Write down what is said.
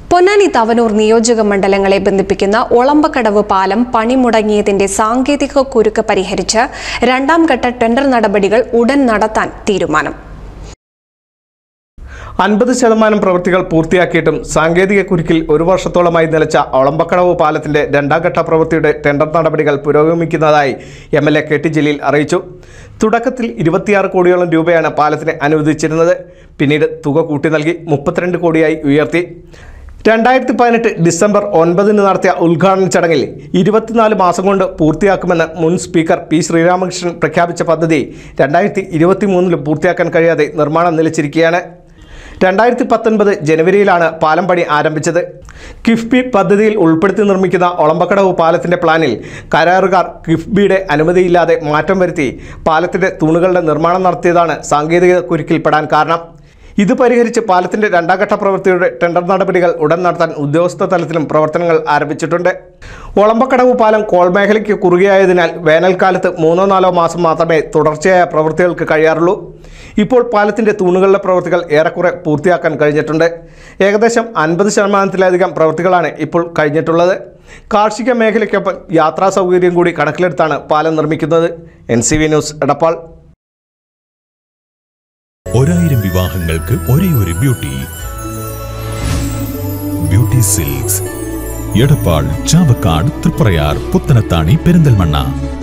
പൊന്നാനി തവനൂർ നിയോജക മണ്ഡലങ്ങളെ ബന്ധിപ്പിക്കുന്ന ഒളമ്പക്കടവ് പാലം പണിമുടങ്ങിയതിന്റെ സാങ്കേതിക കുരുക്ക് പരിഹരിച്ച് രണ്ടാം ഘട്ട ടെൻഡർ നടപടികൾ ഉടൻ നടത്താൻ തീരുമാനം. 50% പ്രവൃത്തികൾ പൂർത്തിയാക്കിയിട്ടും സാങ്കേതിക കുരുക്കിൽ ഒരു വർഷത്തോളമായി നിലച്ച ഒളമ്പക്കടവ് പാലത്തിന്റെ രണ്ടാം ഘട്ട പ്രവൃത്തിയുടെ ടെൻഡർ നടപടികൾ പുരോഗമിക്കുന്നതായി MLA KT ജലീൽ അറിയിച്ചു. തുടക്കത്തിൽ 26 കോടിയോളം രൂപയാണ് പാലത്തിന് അനുവദിച്ചിരുന്നത്. പിന്നീട് തുക കൂട്ടി നൽകി 32 കോടിയായി ഉയർത്തി. 2018 ഡിസംബർ 9 നടത്തിയ ഉദ്ഘാടന ചടങ്ങിൽ 24 മാസം കൊണ്ട് പൂർത്തിയാക്കുമെന്ന് മുൻ സ്പീക്കർ P. ശ്രീരാമകൃഷ്ണൻ പ്രഖ്യാപിച്ച പദ്ധതി 2023 പൂർത്തിയാക്കാൻ കഴിയാതെ നിർമ്മാണം നിലച്ചിരിക്കുകയാണ്. 2019 ജനുവരിയിലാണ് പാലം പണി ആരംഭിച്ചത്. കിഫ്ബി പദ്ധതിയിൽ ഉൾപ്പെടുത്തി നിർമ്മിക്കുന്ന ഒളമ്പക്കടവ് പാലത്തിന്റെ പ്ലാനിൽ കരാറുകാർ കിഫ്ബിയുടെ അനുമതിയില്ലാതെ മാറ്റം വരുത്തി പാലത്തിന്റെ തൂണുകളുടെ നിർമ്മാണം നടത്തിയതാണ് സാങ്കേതിക കുരുക്കിൽപ്പെടാൻ കാരണം. ഇത് പരിഹരിച്ച് പാലത്തിന്റെ രണ്ടാം ഘട്ട പ്രവൃത്തിയുടെ ടെൻഡർ നടപടികൾ ഉടൻ നടത്താൻ ഉദ്യോഗസ്ഥ തലത്തിലും പ്രവർത്തനങ്ങൾ ആരംഭിച്ചിട്ടുണ്ട്. ഒളമ്പക്കടവ് പാലം കോൾമേഖലയ്ക്ക് കുറുകെയായതിനാൽ വേനൽക്കാലത്ത് 3-4 മാസം മാത്രമേ തുടർച്ചയായ പ്രവൃത്തികൾക്ക് കഴിയാറുള്ളൂ. ഇപ്പോൾ പാലത്തിന്റെ തൂണുകളുടെ പ്രവൃത്തികൾ ഏറെക്കുറെ പൂർത്തിയാക്കാൻ കഴിഞ്ഞിട്ടുണ്ട്. ഏകദേശം 50%-ലധികം പ്രവൃത്തികളാണ് ഇപ്പോൾ കഴിഞ്ഞിട്ടുള്ളത്. കാർഷിക മേഖലയ്ക്കൊപ്പം യാത്രാ സൗകര്യം കൂടി കണക്കിലെടുത്താണ് പാലം നിർമ്മിക്കുന്നത്. NCV news, Edappal. 1000 വിവാഹങ്ങൾക്ക് ഒരേ ഒരു ബ്യൂട്ടി സിൽക്സ്, എടപ്പാൾ, ചാവക്കാട്, തൃപ്രയാർ, പുത്തനത്താണി, പെരിന്തൽമണ്ണ.